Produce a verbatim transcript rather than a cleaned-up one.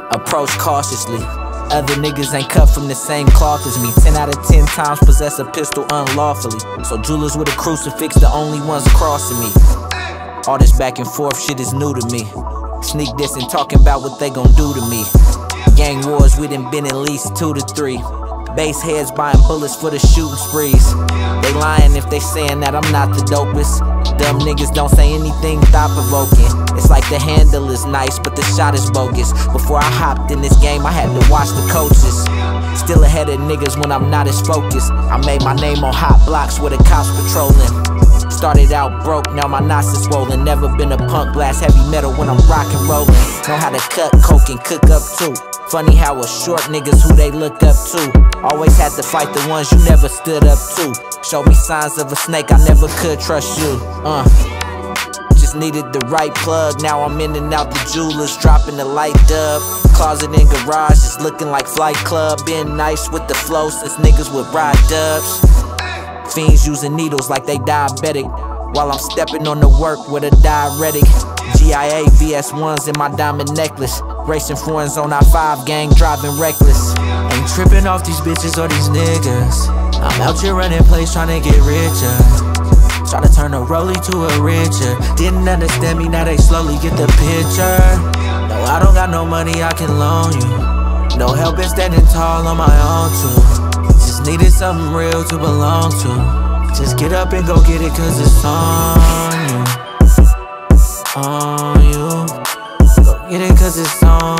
approach cautiously. Other niggas ain't cut from the same cloth as me. Ten out of ten times possess a pistol unlawfully. So jewelers with a crucifix, the only ones crossing me. All this back and forth shit is new to me. Sneak this and talking about what they gon' do to me. Gang wars, we done been at least two to three. Base heads buying bullets for the shooting sprees. They lying if they saying that I'm not the dopest. Dumb niggas don't say anything thought-provoking. It's like the handle is nice, but the shot is bogus. Before I hopped in this game, I had to watch the coaches. Still ahead of niggas when I'm not as focused. I made my name on hot blocks where the cops patrolling. Started out broke, now my knots is swollen. Never been a punk, blast heavy metal when I'm rockin' rollin'. Know how to cut coke and cook up too. Funny how a short niggas who they look up to. Always had to fight the ones you never stood up to. Showed me signs of a snake, I never could trust you. Uh, just needed the right plug, now I'm in and out the jewelers, dropping the light dub. Closet and garage, just looking like Flight Club. Been nice with the flow since niggas would ride dubs. Fiends using needles like they diabetic, while I'm stepping on the work with a diuretic. G I A V S ones in my diamond necklace. Racing foreigns on our five gang, driving reckless. Ain't tripping off these bitches or these niggas. I'm out here running plays trying to get richer. Try to turn a rollie to a richer. Didn't understand me, now they slowly get the picture. No, I don't got no money I can loan you. No help in standing tall on my own too. Just needed something real to belong to. Just get up and go get it cause it's on you. On you. Go get it cause it's on